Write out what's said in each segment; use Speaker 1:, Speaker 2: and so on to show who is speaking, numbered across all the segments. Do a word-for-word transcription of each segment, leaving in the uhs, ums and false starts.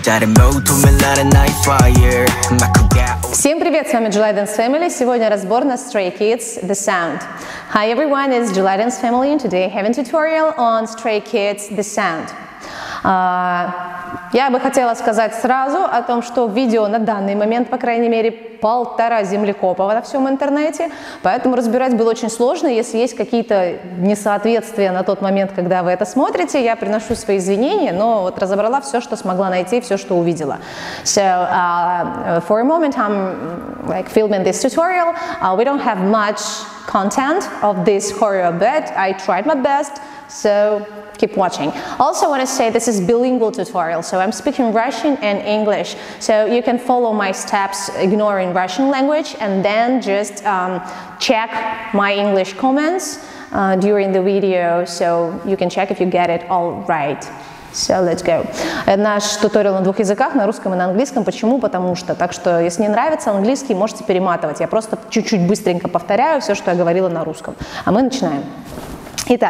Speaker 1: Всем привет, с вами July Dance Family. Сегодня разбор на Stray Kids The Sound. Hi everyone, it's July Dance Family and today I have a tutorial on Stray Kids The Sound. Uh, я бы хотела сказать сразу о том, что видео на данный момент, по крайней мере, полтора землекопа во всем интернете, поэтому разбирать было очень сложно. Если есть какие-то несоответствия на тот момент, когда вы это смотрите, я приношу свои извинения, но вот разобрала все, что смогла найти, все, что увидела. So, uh, for a moment I'm like filming this tutorial. Uh, we don't have much content of this choreo, but I tried my best, so keep watching. Also, I want to say this is bilingual tutorial, so I'm speaking Russian and English, so you can follow my steps ignoring Russian language and then just um, check my English comments uh, during the video, so you can check if you get it all right. So let's go. Наш туториал на двух языках, на русском и на английском. Почему? Потому что. Так что, если не нравится английский, можете перематывать. Я просто чуть-чуть быстренько повторяю все, что я говорила на русском. А мы начинаем. Итак,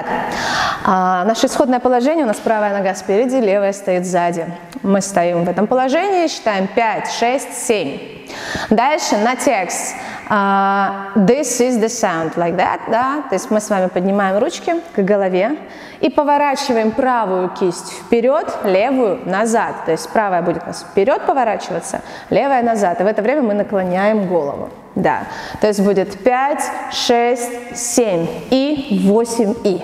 Speaker 1: наше исходное положение, у нас правая нога спереди, левая стоит сзади. Мы стоим в этом положении, считаем пять, шесть, семь. Дальше на текст. Uh, this is the sound, like that, да? То есть мы с вами поднимаем ручки к голове и поворачиваем правую кисть вперед, левую назад. То есть правая будет у нас вперед поворачиваться, левая назад. И в это время мы наклоняем голову. Да. То есть будет пять, шесть, семь и восемь и.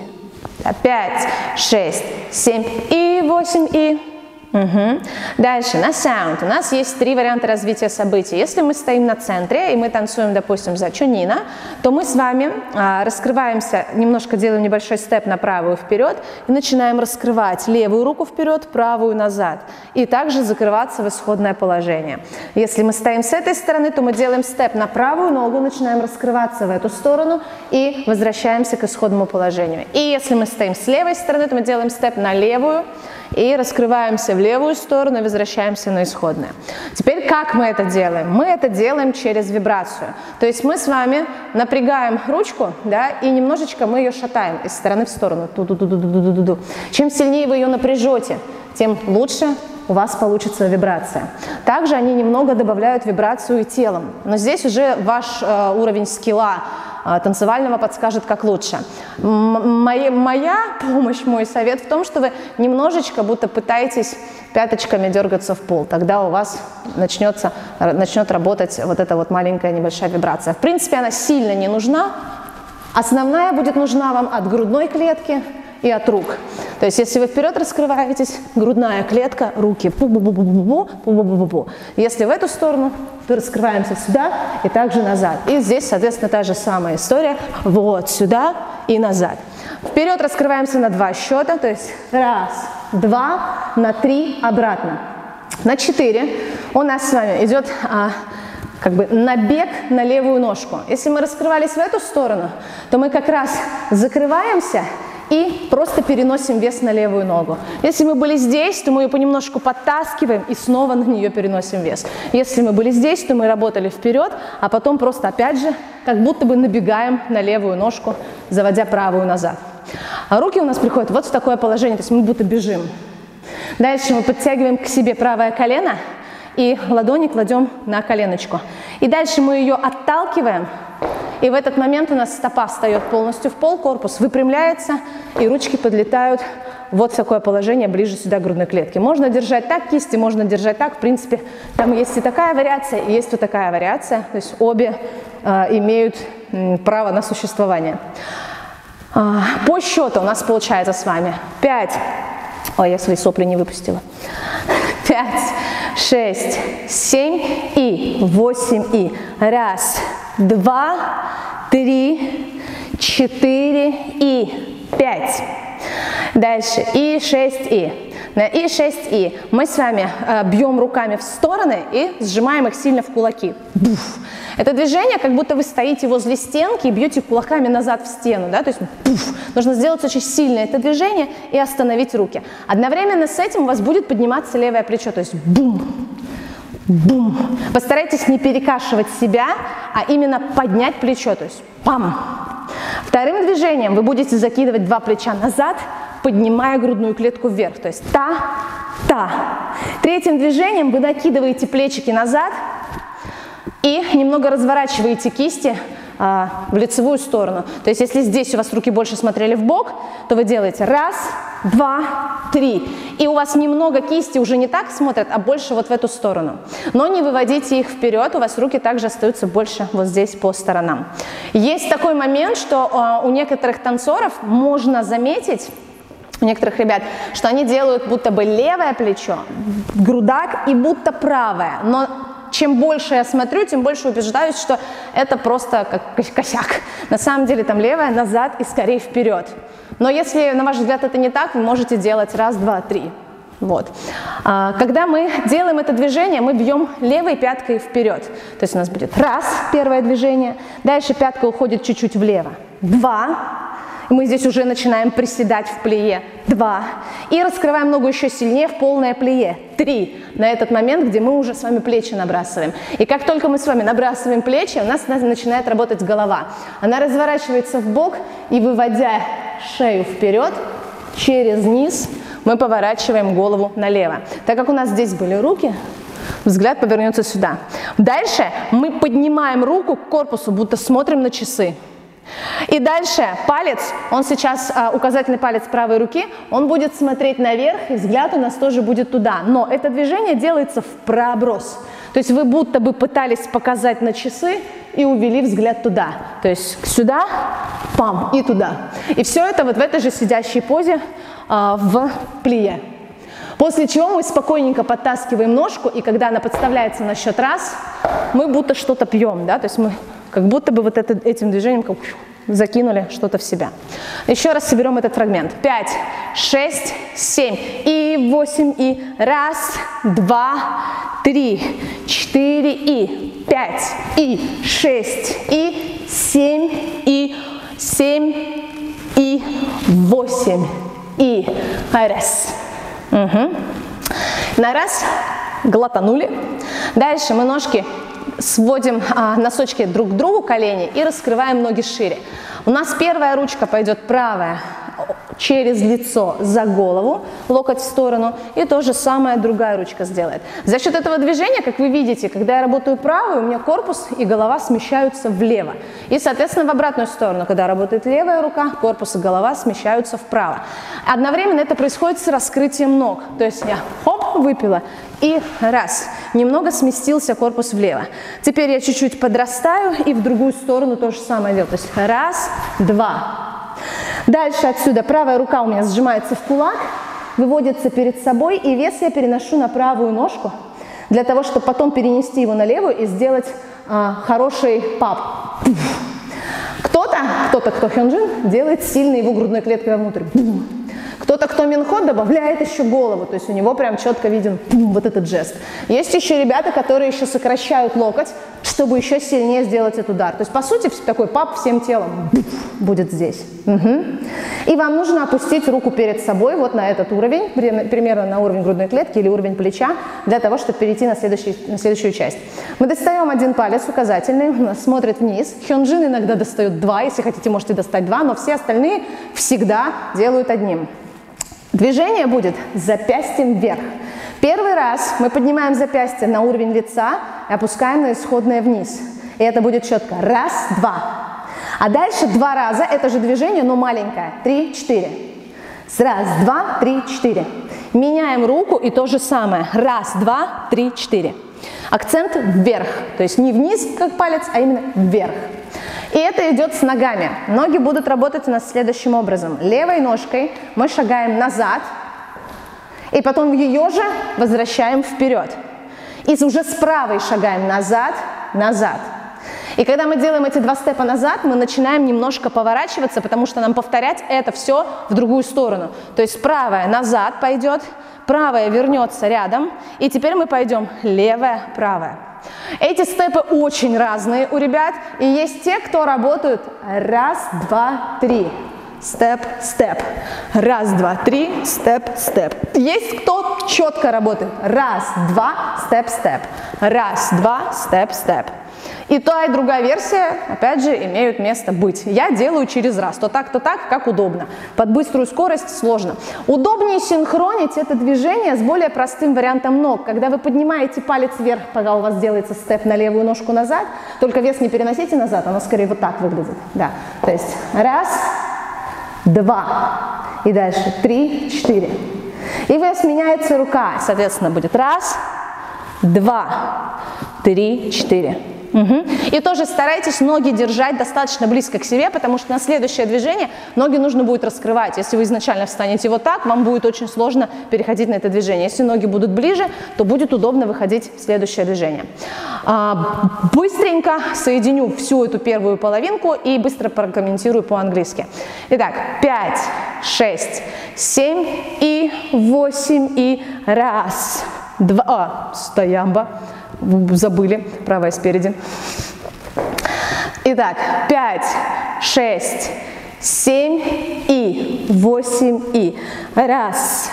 Speaker 1: пять, шесть, семь и восемь и. Угу. Дальше, на sound. У нас есть три варианта развития событий. Если мы стоим на центре и мы танцуем, допустим, за чунина, то мы с вами а, раскрываемся, немножко делаем небольшой степ на правую вперед и начинаем раскрывать левую руку вперед, правую назад. И также закрываться в исходное положение. Если мы стоим с этой стороны, то мы делаем степ на правую ногу, начинаем раскрываться в эту сторону и возвращаемся к исходному положению. И если мы стоим с левой стороны, то мы делаем степ на левую и раскрываемся в левую сторону и возвращаемся на исходное. Теперь как мы это делаем? Мы это делаем через вибрацию. То есть мы с вами напрягаем ручку, да, и немножечко мы ее шатаем из стороны в сторону. Ту-ду-ду-ду-ду-ду-ду. Чем сильнее вы ее напряжете, тем лучше у вас получится вибрация. Также они немного добавляют вибрацию и телом. Но здесь уже ваш э, уровень скилла э, танцевального подскажет, как лучше. М- моя, моя помощь, мой совет в том, что вы немножечко будто пытаетесь пяточками дергаться в пол. Тогда у вас начнется, начнет работать вот эта вот маленькая небольшая вибрация. В принципе, она сильно не нужна. Основная будет нужна вам от грудной клетки и от рук. То есть, если вы вперед раскрываетесь, грудная клетка, руки, пу-бу-бу-бу-бу-бу, пу-бу-бу-бу-бу. Если в эту сторону, то раскрываемся сюда и также назад. И здесь, соответственно, та же самая история. Вот сюда и назад. Вперед раскрываемся на два счета, то есть раз, два, на три, обратно. На четыре у нас с вами идет а, как бы набег на левую ножку. Если мы раскрывались в эту сторону, то мы как раз закрываемся и просто переносим вес на левую ногу. Если мы были здесь, то мы ее понемножку подтаскиваем и снова на нее переносим вес. Если мы были здесь, то мы работали вперед, а потом просто опять же как будто бы набегаем на левую ножку, заводя правую назад. А руки у нас приходят вот в такое положение, то есть мы будто бежим. Дальше мы подтягиваем к себе правое колено и ладони кладем на коленочку. И дальше мы ее отталкиваем. И в этот момент у нас стопа встает полностью в пол, корпус выпрямляется, и ручки подлетают вот в такое положение, ближе сюда к грудной клетке. Можно держать так кисти, можно держать так. В принципе, там есть и такая вариация, и есть вот такая вариация. То есть обе э, имеют э, право на существование. Э, по счету у нас получается с вами пять. Ой, я свои сопли не выпустила. пять, шесть, семь и восемь и. Раз, два, три, четыре и пять. Дальше и шесть и. На и шесть и мы с вами э, бьем руками в стороны и сжимаем их сильно в кулаки. Буф. Это движение, как будто вы стоите возле стенки и бьете кулаками назад в стену, да, то есть буф. Нужно сделать очень сильное это движение и остановить руки. Одновременно с этим у вас будет подниматься левое плечо, то есть бум, бум. Постарайтесь не перекашивать себя, а именно поднять плечо, то есть пам. Вторым движением вы будете закидывать два плеча назад, поднимая грудную клетку вверх, то есть та, та. та. Третьим движением вы накидываете плечики назад и немного разворачиваете кисти а, в лицевую сторону. То есть если здесь у вас руки больше смотрели в бок, то вы делаете раз, два, три. И у вас немного кисти уже не так смотрят, а больше вот в эту сторону. Но не выводите их вперед, у вас руки также остаются больше вот здесь по сторонам. Есть такой момент, что а, у некоторых танцоров можно заметить, у некоторых ребят, что они делают будто бы левое плечо, грудак и будто правое. Но чем больше я смотрю, тем больше убеждаюсь, что это просто как косяк. На самом деле там левое назад и скорее вперед. Но если, на ваш взгляд, это не так, вы можете делать раз, два, три. Вот. Когда мы делаем это движение, мы бьем левой пяткой вперед. То есть у нас будет раз, первое движение, дальше пятка уходит чуть-чуть влево. Два. Мы здесь уже начинаем приседать в плие. Два. И раскрываем ногу еще сильнее в полное плие. Три. На этот момент, где мы уже с вами плечи набрасываем. И как только мы с вами набрасываем плечи, у нас начинает работать голова. Она разворачивается в бок, и выводя шею вперед, через низ, мы поворачиваем голову налево. Так как у нас здесь были руки, взгляд повернется сюда. Дальше мы поднимаем руку к корпусу, будто смотрим на часы. И дальше палец, он сейчас, указательный палец правой руки, он будет смотреть наверх, и взгляд у нас тоже будет туда. Но это движение делается в проброс. То есть вы будто бы пытались показать на часы и увели взгляд туда. То есть сюда, пам, и туда. И все это вот в этой же сидящей позе а, в плие. После чего мы спокойненько подтаскиваем ножку, и когда она подставляется на счет раз, мы будто что-то пьем, да, то есть мы как будто бы вот это, этим движением как, закинули что-то в себя. Еще раз соберем этот фрагмент. Пять, шесть, семь и восемь, и раз, два, три, четыре, и пять, и шесть, и семь, и семь, и восемь, и раз. Угу. На раз глотанули. Дальше мы ножки сводим а, носочки друг к другу, колени, и раскрываем ноги шире. У нас первая ручка пойдет правая через лицо за голову, локоть в сторону, и то же самое другая ручка сделает. За счет этого движения, как вы видите, когда я работаю правой, у меня корпус и голова смещаются влево. И, соответственно, в обратную сторону, когда работает левая рука, корпус и голова смещаются вправо. Одновременно это происходит с раскрытием ног. То есть я хоп, выпила, и раз, немного сместился корпус влево. Теперь я чуть-чуть подрастаю и в другую сторону то же самое делаю. То есть раз, два. Дальше отсюда правая рука у меня сжимается в кулак, выводится перед собой, и вес я переношу на правую ножку, для того, чтобы потом перенести его на левую и сделать а, хороший пап. Кто-то, кто-то, кто хёнджин, делает сильно его грудной клеткой вовнутрь. Кто-то, кто минхот, добавляет еще голову, то есть у него прям четко виден вот этот жест. Есть еще ребята, которые еще сокращают локоть, чтобы еще сильнее сделать этот удар. То есть, по сути, такой пап всем телом будет здесь. Угу. И вам нужно опустить руку перед собой вот на этот уровень, примерно на уровень грудной клетки или уровень плеча, для того, чтобы перейти на, следующий, на следующую часть. Мы достаем один палец, указательный, у нас смотрит вниз. Хёнджин иногда достает два, если хотите, можете достать два, но все остальные всегда делают одним. Движение будет запястьем вверх. Первый раз мы поднимаем запястье на уровень лица и опускаем на исходное вниз. И это будет четко. Раз, два. А дальше два раза это же движение, но маленькое. Три, четыре. Раз, два, три, четыре. Меняем руку и то же самое. Раз, два, три, четыре. Акцент вверх. То есть не вниз, как палец, а именно вверх. И это идет с ногами. Ноги будут работать у нас следующим образом. Левой ножкой мы шагаем назад, и потом ее же возвращаем вперед. И уже с правой шагаем назад, назад. И когда мы делаем эти два степа назад, мы начинаем немножко поворачиваться, потому что нам повторять это все в другую сторону. То есть правая назад пойдет, правая вернется рядом, и теперь мы пойдем левая, правая. Эти степы очень разные у ребят, и есть те, кто работают раз, два, три. Степ, степ. Раз, два, три, степ, степ. Есть кто четко работает. Раз, два, степ, степ. Раз, два, степ, степ. И та, и другая версия, опять же, имеют место быть. Я делаю через раз, то так, то так, как удобно. Под быструю скорость сложно. Удобнее синхронить это движение с более простым вариантом ног. Когда вы поднимаете палец вверх, пока у вас делается степ на левую ножку назад, только вес не переносите назад, оно скорее вот так выглядит. Да. То есть раз, два, и дальше три, четыре. И вес меняется, рука, соответственно, будет раз, два, три, четыре. Угу. И тоже старайтесь ноги держать достаточно близко к себе, потому что на следующее движение ноги нужно будет раскрывать. Если вы изначально встанете вот так, вам будет очень сложно переходить на это движение. Если ноги будут ближе, то будет удобно выходить в следующее движение. А, быстренько соединю всю эту первую половинку и быстро прокомментирую по-английски. Итак, пять, шесть, семь и восемь и раз, два, а, стоямба. Забыли, правая спереди. Итак, пять, шесть, семь и восемь и раз,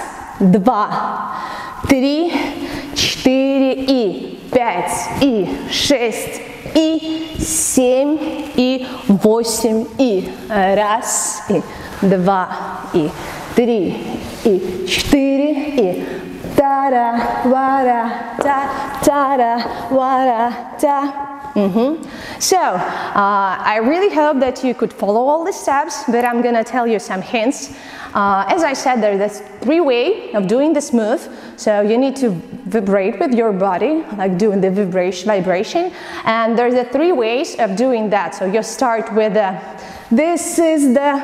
Speaker 1: два, три, четыре и пять и шесть и семь и восемь и раз и два и три и четыре и та-ра, ва-ра, та, та-ра, ва-ра, та. Mm-hmm. So, uh, I really hope that you could follow all the steps, but I'm gonna tell you some hints. Uh, as I said, there's three ways of doing this move. So you need to vibrate with your body, like doing the vibration, vibration. And there's a three ways of doing that. So you start with uh, this is the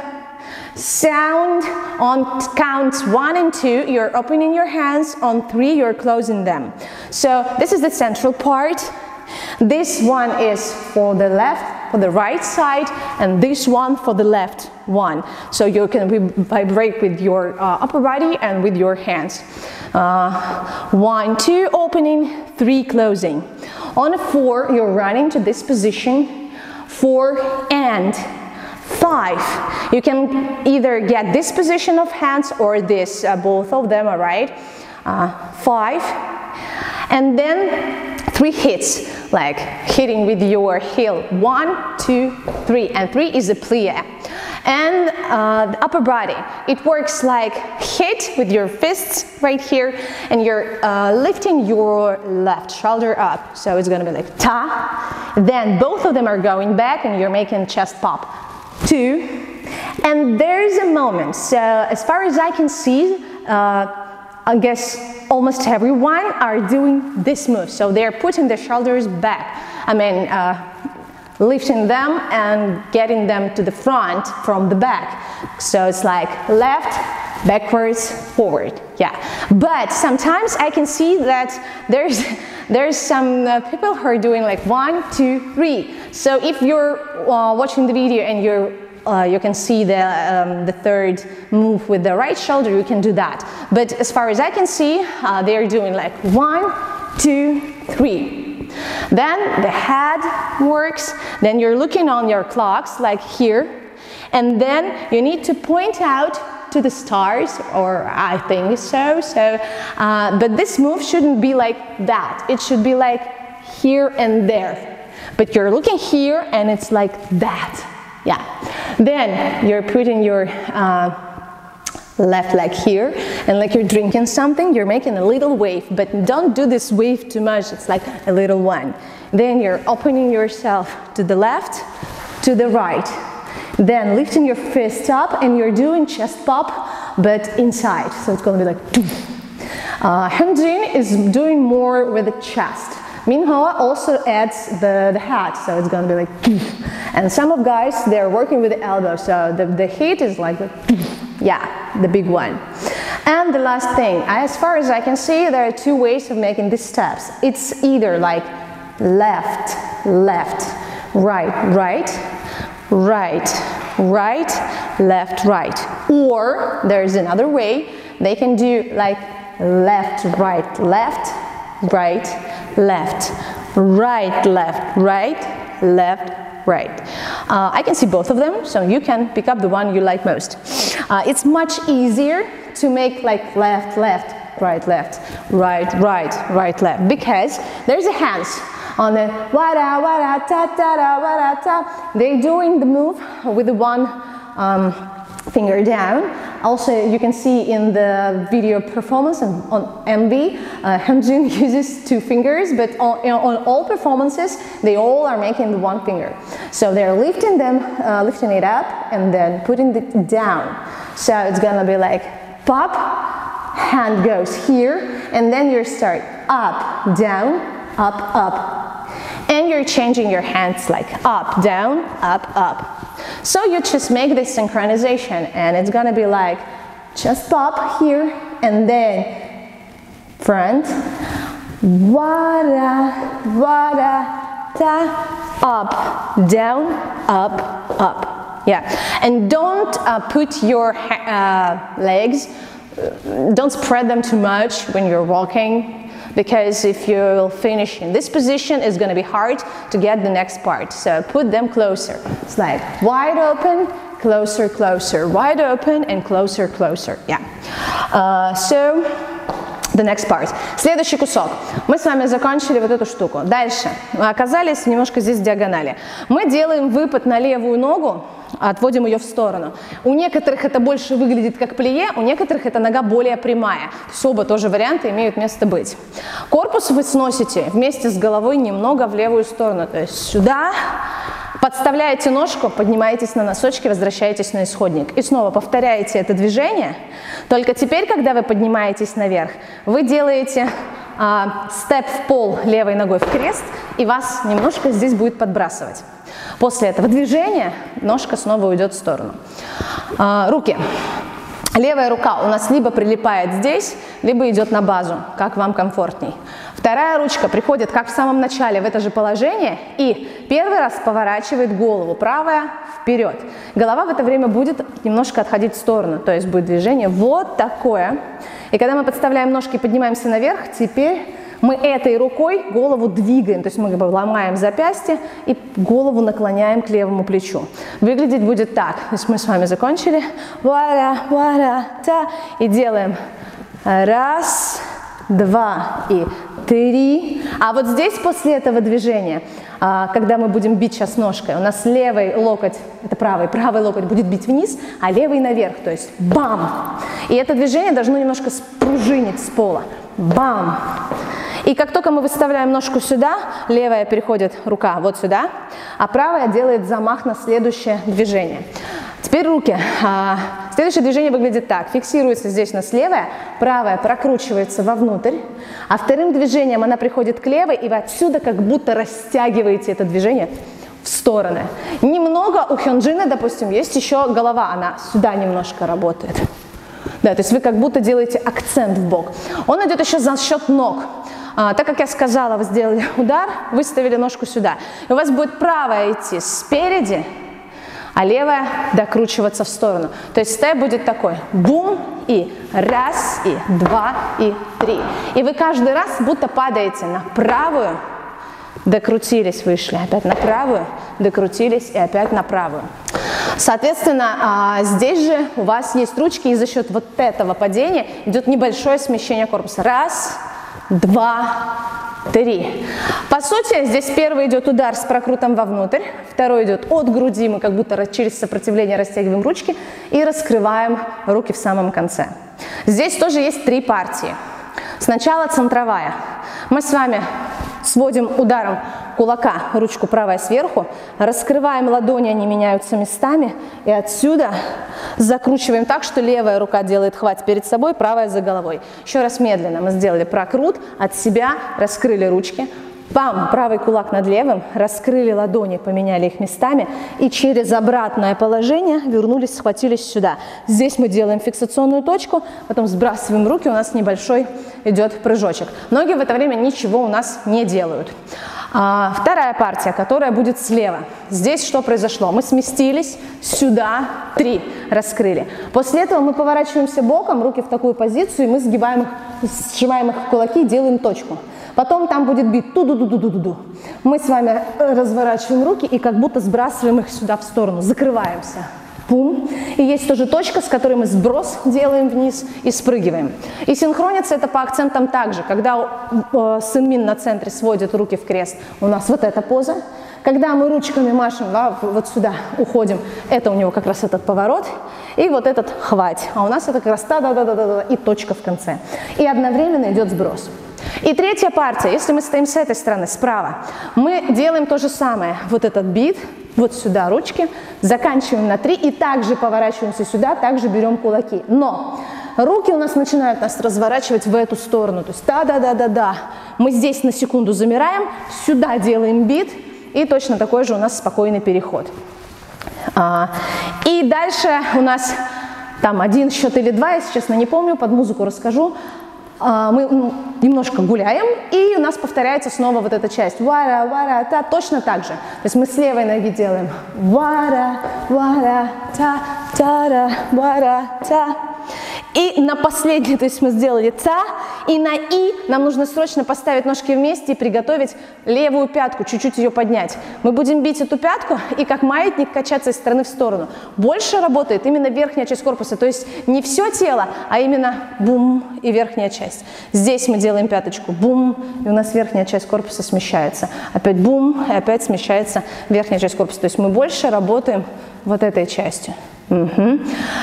Speaker 1: sound. On counts one and two, you're opening your hands. On three, you're closing them. So this is the central part. This one is for the left, for the right side, and this one for the left one. So you can vibrate with your uh, upper body and with your hands. Uh, one, two, opening, three, closing. On a four, you're running to this position. Four and five. You can either get this position of hands or this, uh, both of them, all right? Uh, five. And then three hits, like hitting with your heel. One, two, three. And three is a plie. And uh, the upper body, it works like hit with your fists right here, and you're uh, lifting your left shoulder up. So it's gonna be like ta. Then both of them are going back, and you're making chest pop. Two. And there's a moment. So as far as I can see, uh, I guess almost everyone are doing this move. So they're putting their shoulders back. I mean, uh, lifting them and getting them to the front from the back. So it's like left, backwards, forward. Yeah. But sometimes I can see that there's there's some uh, people who are doing like one, two, three. So if you're uh, watching the video and you're Uh, you can see the, um, the third move with the right shoulder, you can do that. But as far as I can see, uh, they're doing like one, two, three. Then the head works, then you're looking on your clocks like here, and then you need to point out to the stars, or I think so, so, uh, but this move shouldn't be like that. It should be like here and there. But you're looking here and it's like that. Yeah. Then you're putting your uh, left leg here, and like you're drinking something, you're making a little wave, but don't do this wave too much, it's like a little one. Then you're opening yourself to the left, to the right. Then lifting your fist up, and you're doing chest pop, but inside. So it's going to be like, uh, Hyunjin is doing more with the chest. Minho also adds the, the head, so it's gonna be like, and some of guys, they're working with the elbow, so the, the hit is like, yeah, the big one. And the last thing, as far as I can see, there are two ways of making these steps. It's either like left, left, right, right, right, right, left, right. Or there's another way, they can do like left, right, left, right, left, right, left, right, left, right. Uh, I can see both of them, so you can pick up the one you like most. Uh, it's much easier to make like left, left, right, left, right, right, right, left, because there's a hands. On the wada wada ta ta da wada ta, they're doing the move with the one um, finger down. Also, you can see in the video performance on, on M V, uh, Hyunjin uses two fingers, but on, you know, on all performances, they all are making the one finger. So they're lifting them, uh, lifting it up, and then putting it down. So it's gonna be like pop, hand goes here, and then you start up, down, up, up. And you're changing your hands like up, down, up, up. So you just make this synchronization, and it's gonna be like just pop here, and then front, wada, wada, ta, up, down, up, up. Yeah, and don't uh, put your uh, legs, don't spread them too much when you're walking, because if you finish in this position, it's going to be hard to get the next part. So put them closer. It's like wide open, closer, closer, wide open, and closer, closer. Yeah. Uh, so the next part. Следующий кусок. Мы с вами закончили вот эту штуку. Дальше. Мы оказались немножко здесь в диагонали. Мы делаем выпад на левую ногу, отводим ее в сторону. У некоторых это больше выглядит как плие, у некоторых это нога более прямая. То есть оба тоже варианты имеют место быть. Корпус вы сносите вместе с головой немного в левую сторону. То есть сюда. Подставляете ножку, поднимаетесь на носочки, возвращаетесь на исходник. И снова повторяете это движение. Только теперь, когда вы поднимаетесь наверх, вы делаете а, степ в пол левой ногой в крест, и вас немножко здесь будет подбрасывать. После этого движения ножка снова уйдет в сторону. А, руки. Левая рука у нас либо прилипает здесь, либо идет на базу, как вам комфортней. Вторая ручка приходит, как в самом начале, в это же положение, и первый раз поворачивает голову, правая вперед. Голова в это время будет немножко отходить в сторону, то есть будет движение вот такое. И когда мы подставляем ножки и поднимаемся наверх, теперь мы этой рукой голову двигаем, то есть мы как бы ломаем запястье и голову наклоняем к левому плечу. Выглядеть будет так. То есть мы с вами закончили. Вара, вара, та. И делаем раз, два и три. А вот здесь после этого движения, когда мы будем бить сейчас ножкой, у нас левый локоть, это правый, правый локоть будет бить вниз, а левый наверх, то есть бам. И это движение должно немножко спружинить с пола. Бам. И как только мы выставляем ножку сюда, левая переходит рука вот сюда, а правая делает замах на следующее движение. Теперь руки. Следующее движение выглядит так. Фиксируется здесь у нас левая, правая прокручивается вовнутрь, а вторым движением она приходит к левой, и вы отсюда как будто растягиваете это движение в стороны. Немного у Hyunjin, допустим, есть еще голова, она сюда немножко работает. Да, то есть вы как будто делаете акцент в бок. Он идет еще за счет ног. А, так как я сказала, вы сделали удар, выставили ножку сюда. И у вас будет правая идти спереди, а левая докручиваться в сторону. То есть степ будет такой. Бум, и раз, и два, и три. И вы каждый раз будто падаете на правую, докрутились, вышли, опять на правую, докрутились и опять на правую. Соответственно, здесь же у вас есть ручки, и за счет вот этого падения идет небольшое смещение корпуса. Раз, два, три. По сути, здесь первый идет удар с прокрутом вовнутрь, второй идет от груди, мы как будто через сопротивление растягиваем ручки и раскрываем руки в самом конце. Здесь тоже есть три партии. Сначала центровая. Мы с вами сводим ударом кулака ручку правая сверху, раскрываем ладони, они меняются местами, и отсюда закручиваем так, что левая рука делает хват перед собой, правая за головой. Еще раз медленно мы сделали прокрут, от себя раскрыли ручки, пам, правый кулак над левым, раскрыли ладони, поменяли их местами, и через обратное положение вернулись, схватились сюда. Здесь мы делаем фиксационную точку, потом сбрасываем руки, у нас небольшой идет прыжочек. Ноги в это время ничего у нас не делают. А, вторая партия, которая будет слева. Здесь что произошло? Мы сместились сюда, три, раскрыли. После этого мы поворачиваемся боком, руки в такую позицию, и мы сгибаем их, сжимаем их в кулаки и делаем точку. Потом там будет бит ту-ду-ду-ду-ду-ду. Мы с вами разворачиваем руки и как будто сбрасываем их сюда в сторону, закрываемся. бум. И есть тоже точка, с которой мы сброс делаем вниз и спрыгиваем. И синхронится это по акцентам также. Когда э, сын мин на центре сводит руки в крест, у нас вот эта поза. Когда мы ручками машем, да, вот сюда уходим, это у него как раз этот поворот. И вот этот хвать. А у нас это как раз та-да-да-да-да и точка в конце. И одновременно идет сброс. И третья партия, если мы стоим с этой стороны, справа, мы делаем то же самое. Вот этот бит, вот сюда ручки, заканчиваем на три и также поворачиваемся сюда, также берем кулаки. Но руки у нас начинают нас разворачивать в эту сторону. То есть да-да-да-да-да. Мы здесь на секунду замираем, сюда делаем бит, и точно такой же у нас спокойный переход. А, и дальше у нас там один счет или два, я, если честно, не помню, под музыку расскажу. А, мы ну, немножко гуляем, и у нас повторяется снова вот эта часть. Вара, вара, та, точно так же. То есть мы с левой ноги делаем вара, вара, та, тара, вара, та. И на последний, то есть мы сделали та, и на и нам нужно срочно поставить ножки вместе и приготовить левую пятку, чуть-чуть ее поднять. Мы будем бить эту пятку и как маятник качаться из стороны в сторону. Больше работает именно верхняя часть корпуса, то есть не все тело, а именно бум и верхняя часть. Здесь мы делаем пяточку, бум, и у нас верхняя часть корпуса смещается. Опять бум, и опять смещается верхняя часть корпуса. То есть мы больше работаем вот этой частью. Угу.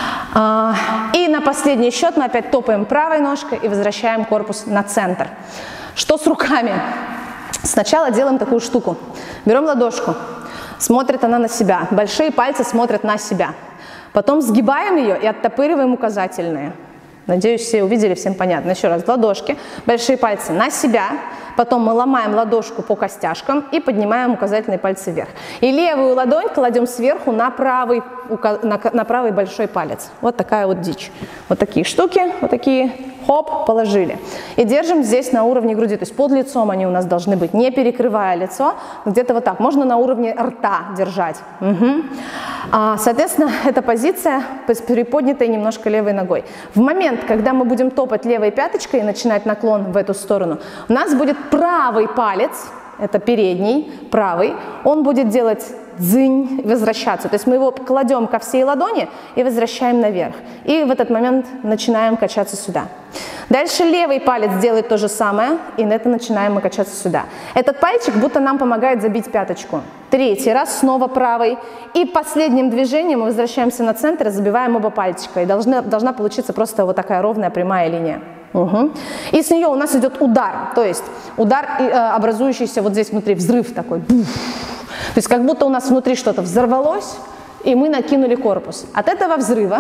Speaker 1: А, и на последний счет мы опять топаем правой ножкой и возвращаем корпус на центр. Что с руками? Сначала делаем такую штуку. Берем ладошку, смотрит она на себя, большие пальцы смотрят на себя. Потом сгибаем ее и оттопыриваем указательные. Надеюсь, все увидели, всем понятно. Еще раз, ладошки, большие пальцы на себя. Потом мы ломаем ладошку по костяшкам и поднимаем указательные пальцы вверх. И левую ладонь кладем сверху на правый, на, на правый большой палец. Вот такая вот дичь. Вот такие штуки, вот такие, хоп, положили. И держим здесь на уровне груди. То есть под лицом они у нас должны быть, не перекрывая лицо. Где-то вот так. Можно на уровне рта держать. Угу. А, соответственно, эта позиция с приподнятой немножко левой ногой. В момент, когда мы будем топать левой пяточкой и начинать наклон в эту сторону, у нас будет правый палец, это передний, правый, он будет делать дзынь, возвращаться. То есть мы его кладем ко всей ладони и возвращаем наверх. И в этот момент начинаем качаться сюда. Дальше левый палец делает то же самое, и на это начинаем мы качаться сюда. Этот пальчик будто нам помогает забить пяточку. Третий раз снова правый. И последним движением мы возвращаемся на центр и забиваем оба пальчика. И должна, должна получиться просто вот такая ровная прямая линия. Угу. И с нее у нас идет удар, то есть удар, образующийся вот здесь внутри, взрыв такой. То есть как будто у нас внутри что-то взорвалось, и мы накинули корпус. От этого взрыва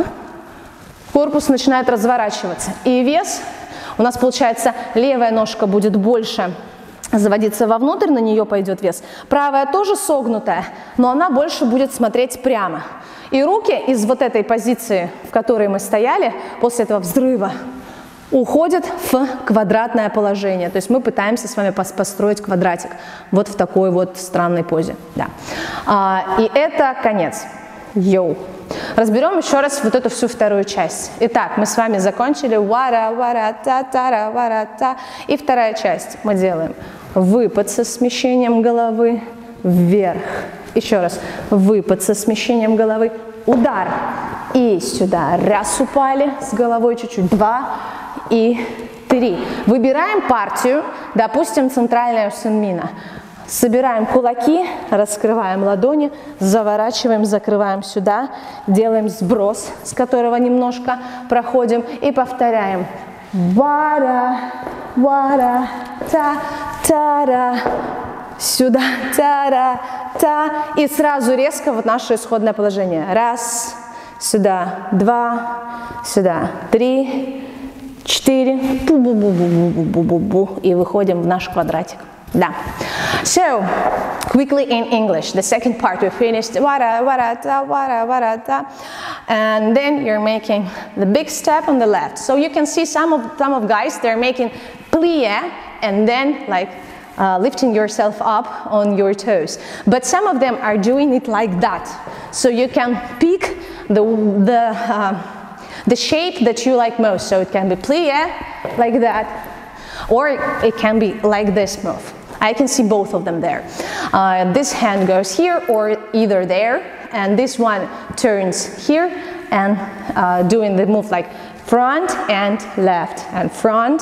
Speaker 1: корпус начинает разворачиваться. И вес у нас получается, левая ножка будет больше заводиться вовнутрь, на нее пойдет вес. Правая тоже согнутая, но она больше будет смотреть прямо. И руки из вот этой позиции, в которой мы стояли, после этого взрыва, уходят в квадратное положение. То есть мы пытаемся с вами построить квадратик вот в такой вот странной позе. Да. А, и это конец. Йоу. Разберем еще раз вот эту всю вторую часть. Итак, мы с вами закончили. Вара, вара, та, тара, вара, та. И вторая часть. Мы делаем выпад со смещением головы вверх. Еще раз. Выпад со смещением головы. Удар. И сюда. Раз упали с головой чуть-чуть. Два. И три. Выбираем партию, допустим, центральная у синмина. Собираем кулаки, раскрываем ладони, заворачиваем, закрываем сюда, делаем сброс, с которого немножко проходим и повторяем. Вара, вара, та, тара, сюда, тара, та. И сразу резко вот наше исходное положение. Раз, сюда, два, сюда, три, четыре, бу-бу-бу-бу-бу-бу-бу-бу, и выходим в наш квадратик. Да. So, quickly in English, the second part we finished, wara, wara, ta, wara, wara, ta, and then you're making the big step on the left. So you can see some of, some of guys, they're making plie, and then like uh, lifting yourself up on your toes. But some of them are doing it like that. So you can pick the, the, uh, the shape that you like most. So it can be plie, like that, or it can be like this move. I can see both of them there. Uh, this hand goes here or either there, and this one turns here and uh, doing the move like front and left and front.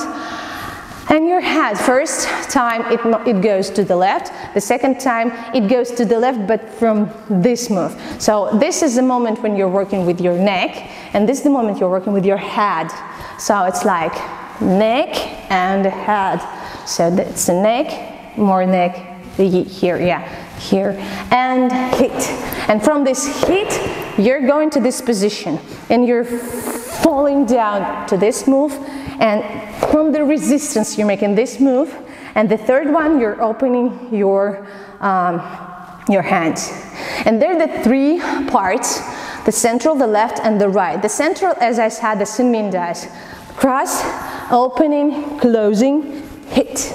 Speaker 1: And your head, first time it, it goes to the left, the second time it goes to the left but from this move. So this is the moment when you're working with your neck, and this is the moment you're working with your head. So it's like neck and head. So that's the neck, more neck, here, yeah, here, and hit. And from this hit, you're going to this position, and you're falling down to this move, and from the resistance you're making this move, and the third one you're opening your um, your hands. And they're the three parts: the central, the left, and the right. The central, as I said, the Seung-min does: cross, opening, closing, hit.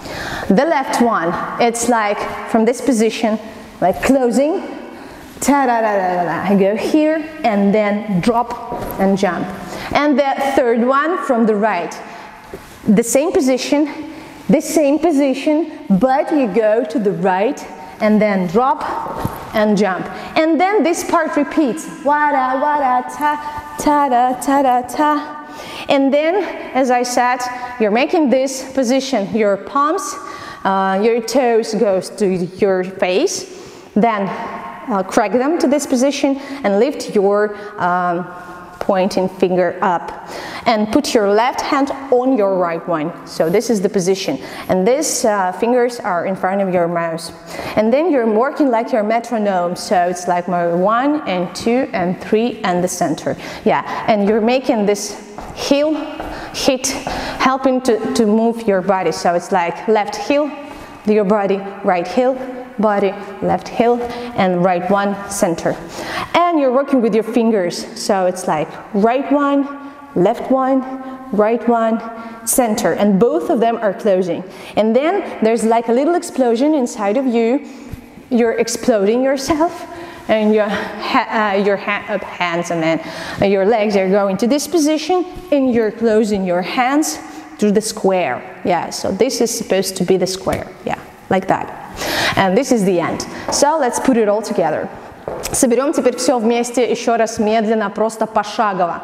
Speaker 1: The left one, it's like from this position, like closing, ta-da-da-da-da-da. I go here and then drop and jump. And the third one from the right, the same position, the same position, but you go to the right and then drop and jump. And then this part repeats, wada wada ta ta da ta da ta. And then, as I said, you're making this position, your palms, uh, your toes goes to your face, then uh, crack them to this position and lift your um, pointing finger up, and put your left hand on your right one. So this is the position, and these uh, fingers are in front of your mouth. And then you're working like your metronome, so it's like my one and two and three and the center. Yeah, and you're making this heel hit, helping to, to move your body. So it's like left heel, your body, right heel, body, left heel, and right one, center. And you're working with your fingers, so it's like right one, left one, right one, center, and both of them are closing. And then there's like a little explosion inside of you. You're exploding yourself, and your, ha uh, your ha uh, hands and then uh, your legs are going to this position, and you're closing your hands to the square. Yeah, so this is supposed to be the square. Yeah, like that. And this is the end. So let's put it all together. Соберем теперь все вместе еще раз медленно, просто пошагово.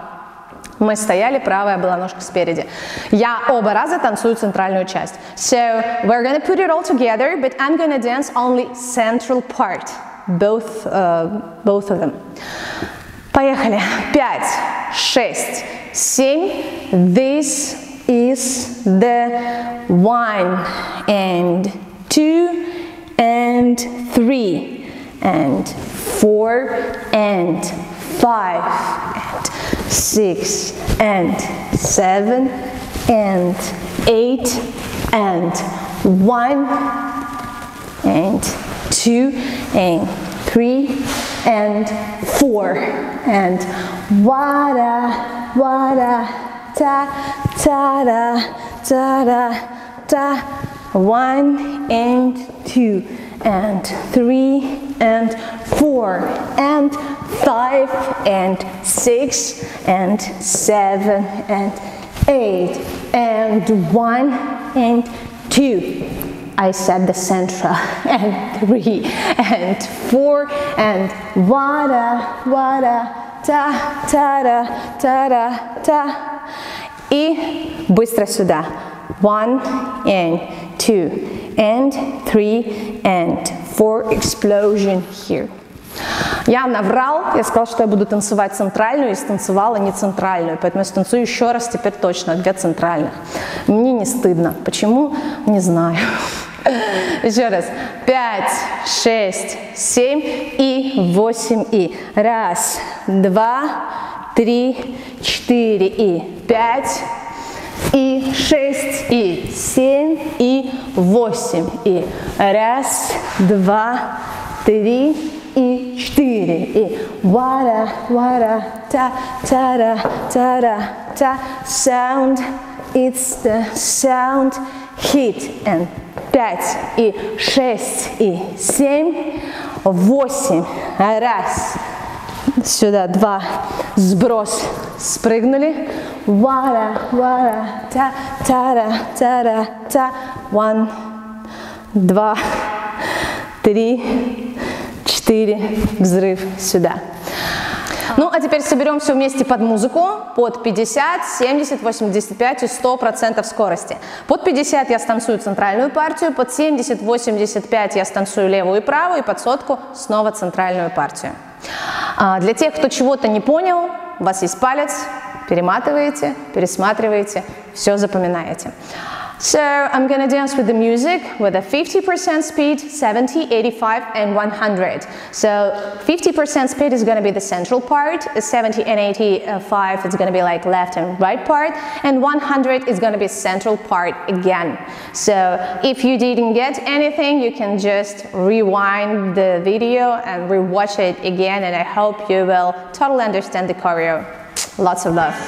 Speaker 1: Мы стояли, правая была ножка спереди. Я оба раза танцую центральную часть. So we're gonna put it all together, but I'm gonna dance only central part, both, uh, both of them. Поехали. Пять, шесть, семь. This is the one and two and three and four and five and six and seven and eight and one and two and three and four and wada wada ta ta da ta da ta. One and two and three and four and five and six and seven and eight and one and two. I said the central, and three and four and wada wada ta ta da ta da ta. И быстро сюда. One and two and three and four, explosion here. Я наврал, я сказал, что я буду танцевать центральную, и станцевала не центральную, поэтому я станцую еще раз, теперь точно две центральных. Мне не стыдно. Почему? Не знаю. Еще раз. Пять, шесть, семь и восемь и. Раз, два, три, четыре и пять. И шесть, и семь, и восемь, и раз, два, три, и четыре, и вара, вара, та, тара, тара, та. Sound, it's the sound, hit, and пять, и шесть, и семь, восемь, раз, сюда, два, сброс, спрыгнули, вара, вара, та, тара, тара, та, one, два, три, четыре, взрыв сюда. Ну, а теперь соберем все вместе под музыку, под пятьдесят, семьдесят, восемьдесят пять и сто процентов скорости. Под пятьдесят я станцую центральную партию, под семьдесят, восемьдесят пять я станцую левую и правую, и под сотку снова центральную партию. А для тех, кто чего-то не понял, у вас есть палец, перематываете, пересматриваете, все запоминаете. So I'm gonna dance with the music with a fifty percent speed, seventy, eighty-five and one hundred. So fifty percent speed is gonna be the central part, seventy and eighty-five is gonna be like left and right part, and one hundred is gonna be central part again. So if you didn't get anything, you can just rewind the video and rewatch it again, and I hope you will totally understand the choreo. Lots of love.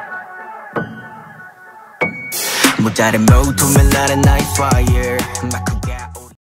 Speaker 2: 모자른 모둠에 나는 night fire